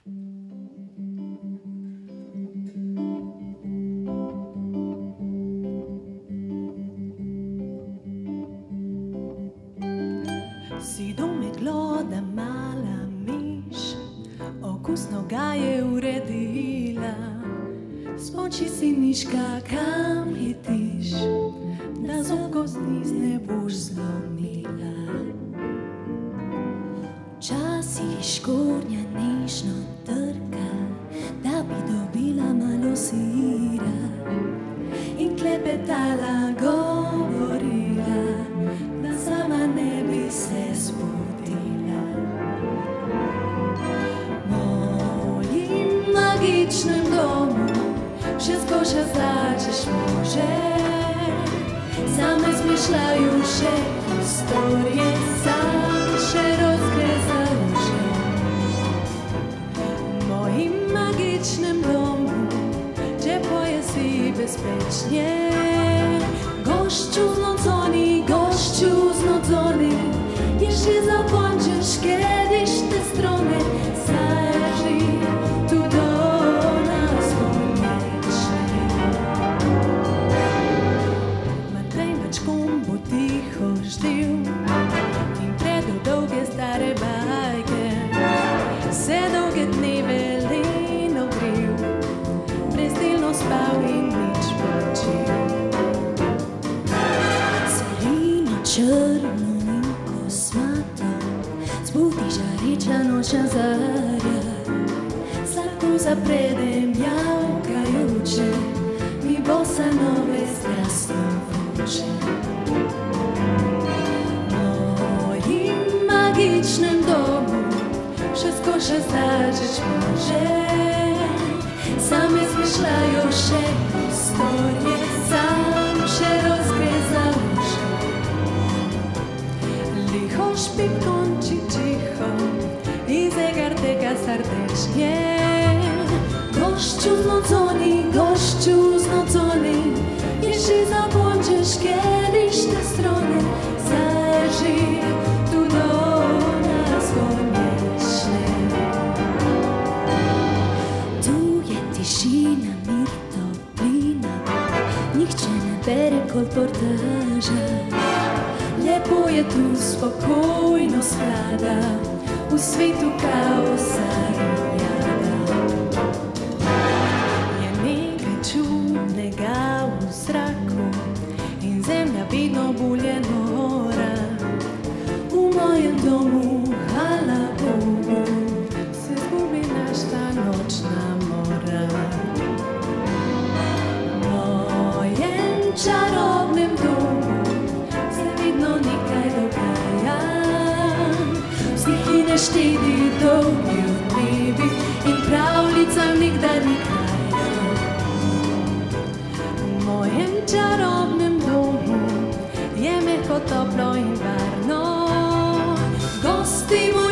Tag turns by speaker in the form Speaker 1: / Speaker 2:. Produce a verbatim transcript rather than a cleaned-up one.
Speaker 1: Si domeglo da mala miš, okusno ga je uredila. Spoči si miška, kam letiš, da zobko zniz ne boš zlomila. Včasih škornja nežno trka, da bi dobila malo sira, in klepetala govorila, da sama ne bi se sputila. Mojim magičnem domu všetko še začeš može, same zmišľajú še historie, sam še rozkrezajú že. Mojim magičnem domu, gdzie poje si bezpečne, gościu znudzony, gościu znudzony, jeśli zapomnisz kiedyś te strony, zajrzyj tu do nas koniecznie. Matej mačkom bo ticho ždil in predal dolge stare bajke, se dolge dneve leno gril, brezdelno spal in nič počil. Črno in kosmato, zbudi žareča nočna zarja, sladko zapredem javkajoče, mi bossa nove strastno vroče. Mojim magičnem domu všetko še začeš može, same zmišľajú še historie, sam še rozkrezajú že. Licho špik končí ticho i zegar teka srdečne. Gościu znudzony, gościu znudzony, jeśli zapomnisz kiedyś te strony, zajrzyj tu do nas koniecznie. Tu je tišina, mir toplina, nikt cię nie bere kolportaża. Lepo je tu, spokojnost vlada, v svetu kaosa in jada. Je nekaj čudnega v zraku in zemlja vedno bolje nora. V mojem domu, hvala Bogu, se zgubi naša nočna mora. V mojem čarobnem domu vedno nekaj dogaja, stihi neštedi dolgi odmevi in pravljicam nikdar ni kraja. V mojem čarobnem domu je mehko, toplo in varno, gosti moji